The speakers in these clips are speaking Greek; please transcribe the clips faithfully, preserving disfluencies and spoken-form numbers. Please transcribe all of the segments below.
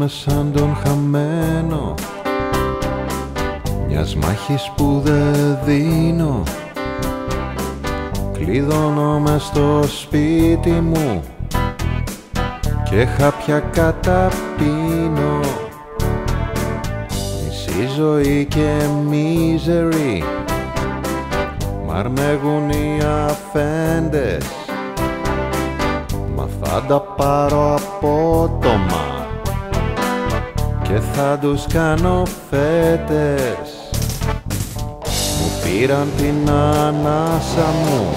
αισθάνομαι σαν τον χαμένο μιας μάχης που δεν δίνω. Κλειδώνω μες στο σπίτι μου και χάπια καταπίνω. Μισή ζωή και misery μ' αρμέγουν οι αφέντες, μα θα τα πάρω απότομα και θα τους κάνω φέτες. Μου πήραν την ανάσα μου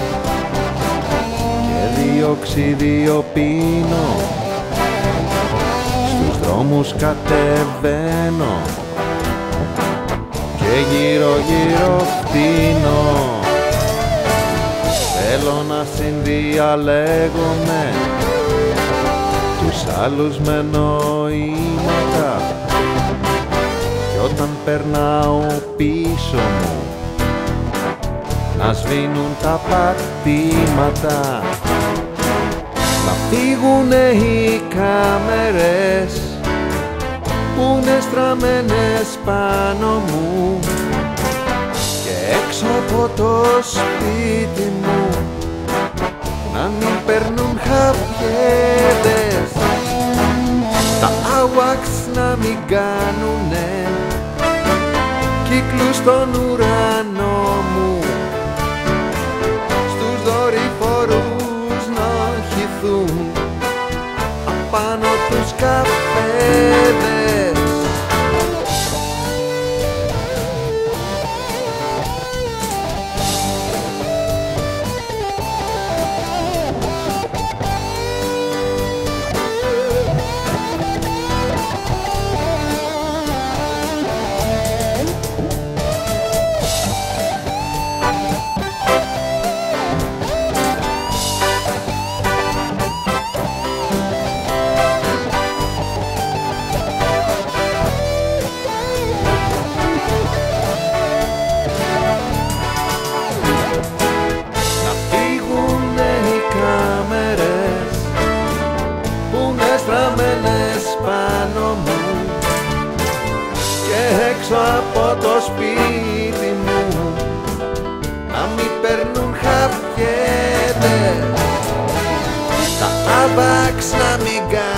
και διοξίδιο πίνω. Στους δρόμους κατεβαίνω και γύρω γύρω φτύνω. Θέλω να συνδιαλέγομαι τους άλλους με νοήματα, κι όταν περνάω πίσω μου να σβήνουν τα πατήματα. Να φύγουνε οι κάμερες που είναι στραμμένες πάνω μου και έξω από το σπίτι μου να μην περνούν χαπιέδες. Τα άουαξ να μην κάνουνε κύκλους στον ουρανό μου, στους δορυφορούς να χυθούν απάνω τους καφέδες. Πάνω μου και έξω από το σπίτι μου να μην περνούν χαπιέδες. Τα άβαξ να μην κάνουν